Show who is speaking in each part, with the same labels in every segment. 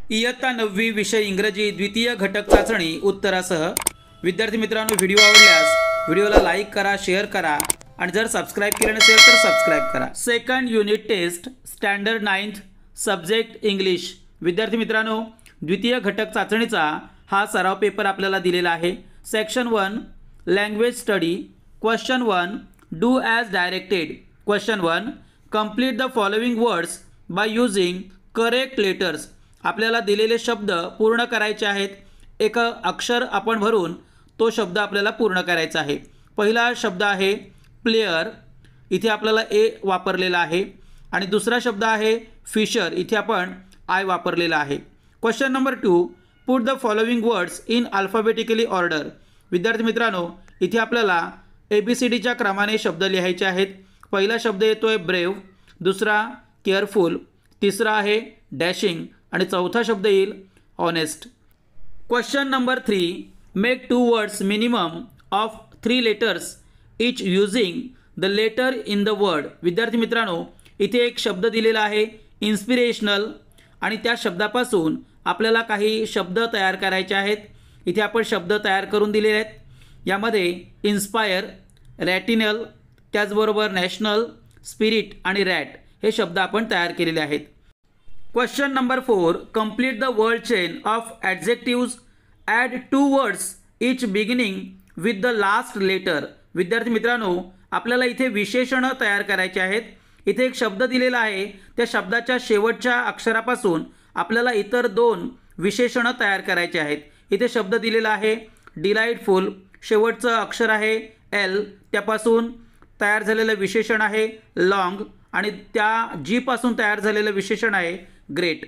Speaker 1: इयत्ता 9वी विषय इंग्रजी द्वितीय घटक चाचणी उत्तरासह। विद्यार्थी मित्रांनो, व्हिडिओ आवडल्यास व्हिडिओला लाईक करा, शेअर करा आणि जर सबस्क्राइब केले नसेल तर सबस्क्राइब करा। Second unit test standard 9th subject English. विद्यार्थी मित्रांनो, द्वितीय घटक चाचणीचा हा सराव पेपर आपल्याला दिलेला आहे। Section 1 language study. Question 1 do as directed. Question 1 complete the following words by using correct letters. आपल्याला दिलेले शब्द पूर्ण करायचे आहेत। एक अक्षर आपण भरून तो शब्द आपल्याला पूर्ण करायचा आहे। पहिला शब्द आहे प्लेयर, इथे आपल्याला ए वापरलेला आहे आणि दुसरा शब्द आहे फिशर, इथे आपण आय वापरलेला आहे। Question number 2 put the following words in alphabetically order. विद्यार्थी मित्रांनो, इथे आपल्याला ABCDच्या क्रमाने शब्द लिहायचे आहेत। पहिला शब्द येतोय ब्रेव, दुसरा केअरफुल, तिसरा आहे डॅशिंग आणि चौथा शब्द येईल honest. Question number 3 make 2 words minimum of 3 letters each using the letter in the word. विद्यार्थी मित्रांनो, इथे एक शब्द दिलेला आहे इन्स्पिरेशनल आणि त्या शब्दापासून आपल्याला काही शब्द तयार करायचे आहेत। इथे आपण शब्द तयार करून दिलेले आहेत। यामध्ये इन्स्पायर, रॅटिनल, त्याचबरोबर नॅशनल, स्पिरिट आणि रॅट हे शब्द आपण तयार केलेले आहेत। Question number 4 complete the word chain of adjectives add 2 words each beginning with the last letter. विद्यार्थी मित्रांनो, आपल्याला इथे विशेषण तयार करायचे आहेत। इथे एक शब्द दिलेला आहे, त्या शब्दाच्या शेवटच्या अक्षरापासून आपल्याला इतर 2 विशेषण तयार करायचे आहेत। इथे शब्द दिलेला आहे डिलाइटफुल, शेवटचं अक्षर आहे एल, त्यापासून तयार झालेलं विशेषण आहे लॉन्ग आणि त्या जी पासून तयार झालेलं विशेषण आहे ग्रेट।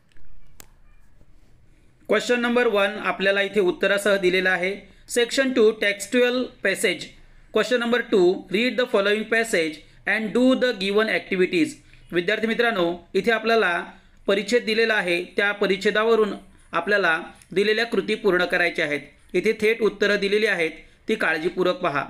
Speaker 1: क्वेश्चन नंबर 1 आपल्याला इथे उत्तरासह दिलेला आहे। Section 2 textual passage. Question number 2 read the following passage and do the given activities. विद्यार्थी मित्रांनो, इथे आपल्याला परिच्छेद दिलेला आहे, त्या परिच्छेदावरून आपल्याला दिलेल्या कृती पूर्ण करायच्या आहेत। इथे थेट उत्तरं दिलेली आहेत, ती काळजीपूर्वक पहा।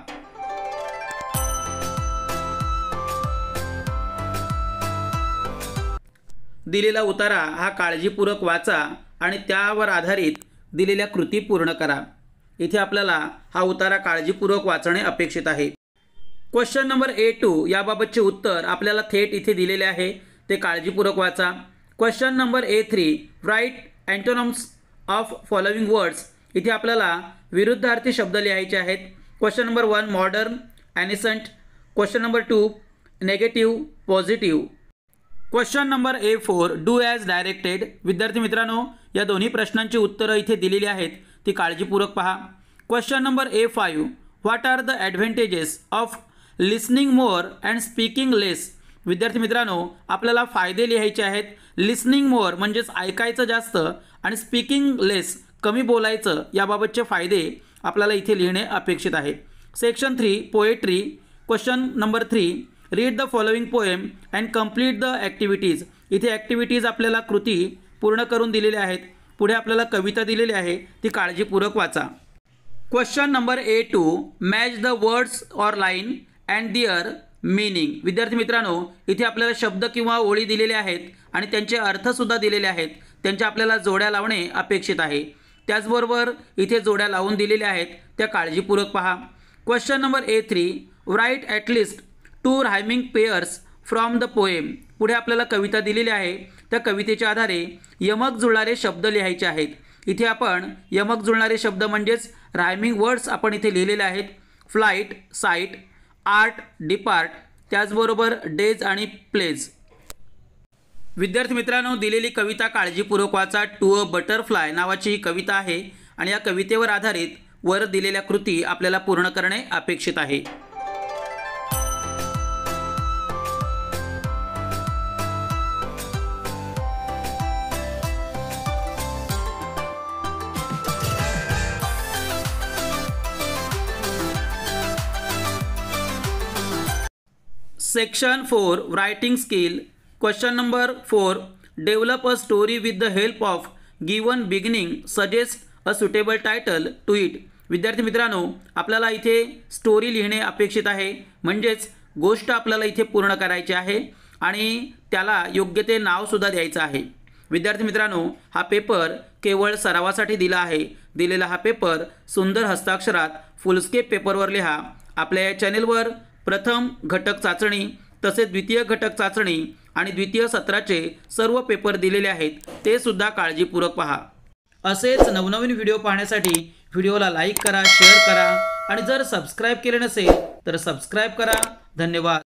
Speaker 1: दिलेला उतारा हा काळजीपूर्वक वाचा आणि त्यावर आधारित दिलेल्या कृती पूर्ण करा। इथे आपल्याला हा उतारा काळजीपूर्वक वाचणे अपेक्षित आहे। क्वेश्चन नंबर A2 याबाबतचे उत्तर आपल्याला थेट इथे दिलेले आहे, ते काळजीपूर्वक वाचा। Question number A3 write antonyms of following words. इथे आपल्याला विरुद्धार्थी शब्द लिहायचे आहेत। Question number 1 modern, ancient. Question number 2 negative, positive. Question number A4 do as directed. विद्यार्थी मित्रांनो, या दोन्ही प्रश्नांची उत्तरं इथे दिलेली आहेत, ती काळजीपूर्वक पहा। Question number A5 what are the advantages of listening more and speaking less. विद्यार्थी मित्रांनो, आपल्याला फायदे लिहायचे आहेत। लिसनिंग मोर म्हणजेच ऐकायचं जास्त आणि स्पीकिंग लेस कमी बोलायचं, याबाबतचे फायदे आपल्याला इथे लिहिणे अपेक्षित आहे। Section 3 poetry. Question number 3 read the following poem and complete the activities. इथे ॲक्टिव्हिटीज आपल्याला कृती पूर्ण करून दिलेल्या आहेत। पुढे आपल्याला कविता दिलेली आहे, ती काळजीपूर्वक वाचा। Question number A2 match the words or line and their meaning. विद्यार्थी मित्रांनो, इथे आपल्याला शब्द किंवा ओळी दिलेले आहेत आणि त्यांचे अर्थसुद्धा दिलेले आहेत, त्यांच्या आपल्याला जोड्या लावणे अपेक्षित आहे। त्याचबरोबर इथे जोड्या लावून दिलेल्या आहेत, त्या काळजीपूर्वक पहा। Question number A3 write at least 2 rhyming pairs from the poem. पुढे आपल्याला कविता दिलेली आहे, त्या कवितेच्या आधारे यमक जुळणारे शब्द लिहायचे आहेत। इथे आपण यमक जुळणारे शब्द म्हणजेच रायमिंग वर्ड्स आपण इथे लिहिलेले आहेत। फ्लाईट, साईट, आर्ट, डिपार्ट, त्याचबरोबर डेज आणि प्लेज। विद्यार्थी मित्रांनो, दिलेली कविता काळजीपूर्वक वाचा। टू अ बटरफ्लाय नावाची ही कविता आहे आणि या कवितेवर आधारित वर दिलेल्या कृती आपल्याला पूर्ण करणे अपेक्षित आहे। Section 4 writing skill. Question number 4 develop a story with the help of given beginning suggest a suitable title to it. विद्यार्थी मित्रांनो, आपल्याला इथे स्टोरी लिहिणे अपेक्षित आहे, म्हणजेच गोष्ट आपल्याला इथे पूर्ण करायची आहे आणि त्याला योग्य ते नाव सुद्धा द्यायचं आहे। विद्यार्थी मित्रांनो, हा पेपर केवळ सरावासाठी दिला आहे. दिलेला हा पेपर सुंदर हस्ताक्षरात फुलस्केप पेपरवर लिहा. आपल्या या चॅनेलवर प्रथम घटक चाचणी तसेच द्वितीय घटक चाचणी आणि द्वितीय सत्राचे सर्व पेपर दिलेले आहेत, ते सुद्धा काळजीपूर्वक पहा. असेच नवनवीन व्हिडिओ पाहण्यासाठी व्हिडिओला लाईक करा, शेअर करा आणि जर सबस्क्राईब केले नसेल तर सबस्क्राईब करा. धन्यवाद.